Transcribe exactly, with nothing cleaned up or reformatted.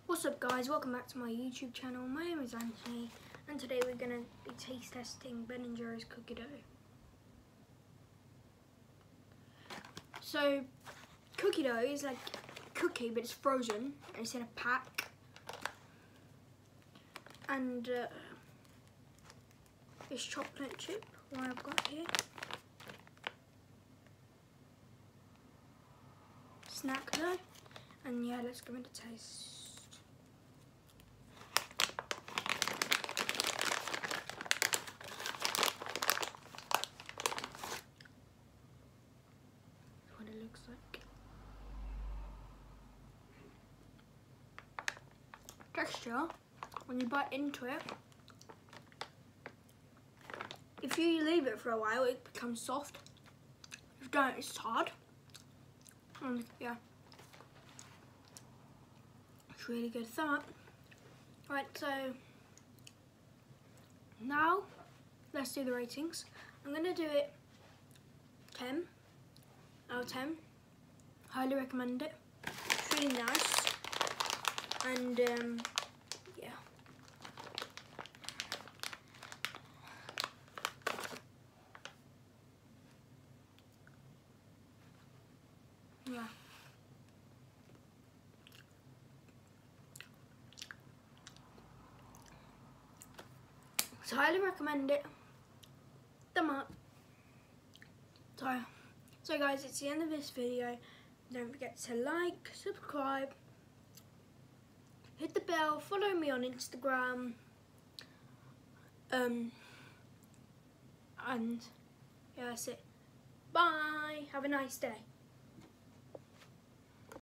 What's up guys, welcome back to my YouTube channel. My name is Anthony and today we're going to be taste testing Ben and Jerry's cookie dough. So cookie dough is like cookie but it's frozen and it's in a pack. And uh, it's chocolate chip, what I've got here. Snack dough. And yeah, let's give it a taste. What it looks like. Texture, when you bite into it, if you leave it for a while, it becomes soft. If you don't, it's hard. And yeah. It's really good. Thumb up. Right, so now let's do the ratings. I'm gonna do it ten out of ten. Highly recommend it. It's really nice. And um, yeah. Yeah. So I highly recommend it. Thumb up. So, so guys, it's the end of this video. Don't forget to like, subscribe, hit the bell, follow me on Instagram. Um, and yeah, that's it. Bye. Have a nice day.